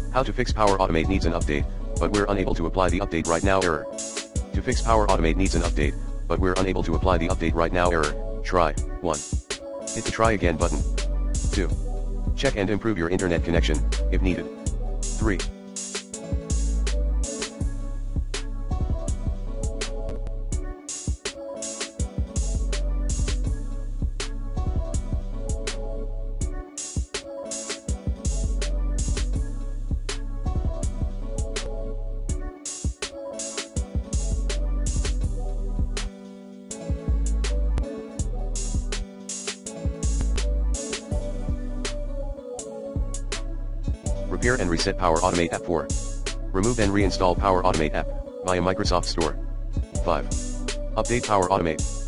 How to fix Power Automate needs an update, but we're unable to apply the update right now error. To fix Power Automate needs an update, but we're unable to apply the update right now error. Try. 1. Hit the try again button. 2. Check and improve your internet connection, if needed. 3. Repair and reset Power Automate app. 4. Remove and reinstall Power Automate app via Microsoft Store. 5. Update Power Automate.